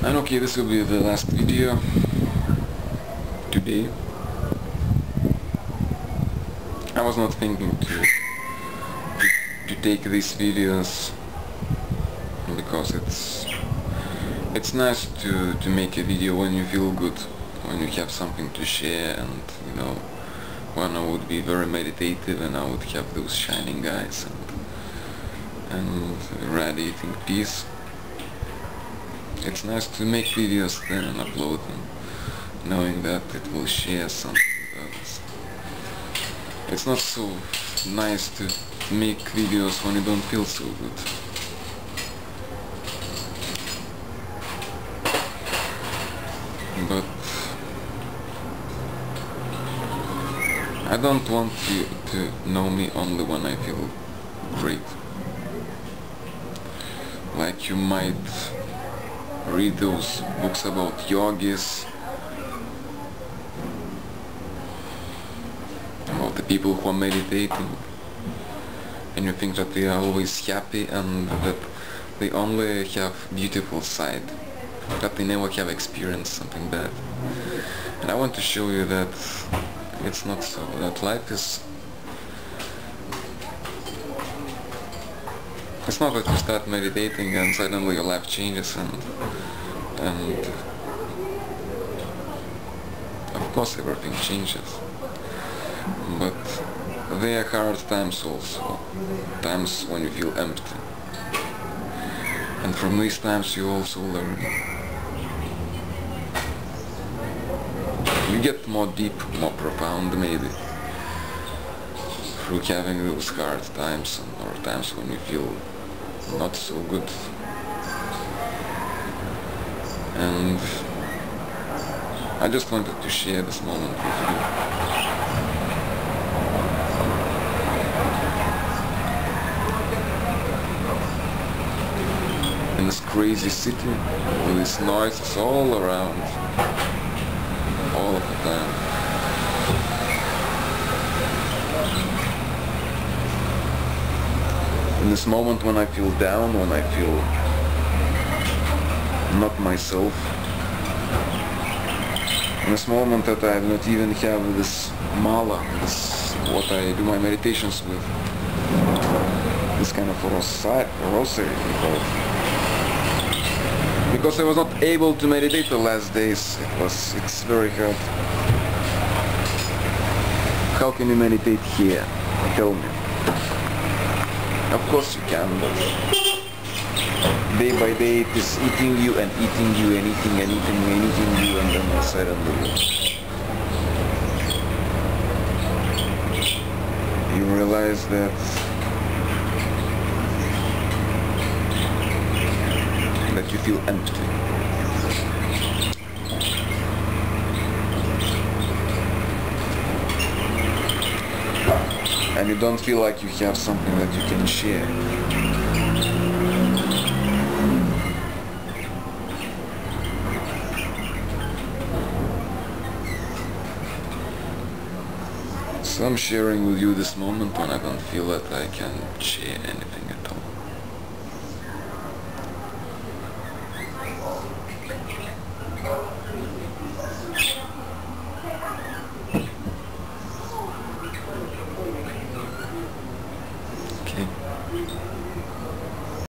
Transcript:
And okay, this will be the last video today. I was not thinking to take these videos because it's nice to make a video when you feel good, when you have something to share, and you know, when I would be very meditative and I would have those shining eyes and radiating peace. It's nice to make videos then and upload them, knowing that it will share something with others. It's not so nice to make videos when you don't feel so good. But I don't want you to know me only when I feel great. Like you might read those books about yogis, about the people who are meditating, and you think that they are always happy and that they only have beautiful side, that they never have experienced something bad. And I want to show you that it's not so, that life is... It's not that you start meditating and suddenly your life changes and of course everything changes. But there are hard times also, times when you feel empty. And from these times you also learn. You get more deep, more profound maybe, through having those hard times or times when you feel not so good. And I just wanted to share this moment with you. In this crazy city, with these noises all around, all of the time. In this moment when I feel down, when I feel not myself, in this moment that I not even have this mala, this what I do my meditations with, this kind of rosary, because I was not able to meditate the last days. It's very hard. How can you meditate here? Tell me. Of course you can, but day by day it is eating you and eating you and eating and eating and eating you, and then suddenly you realize that you feel empty. And you don't feel like you have something that you can share. So I'm sharing with you this moment when I don't feel that I can share anything at all.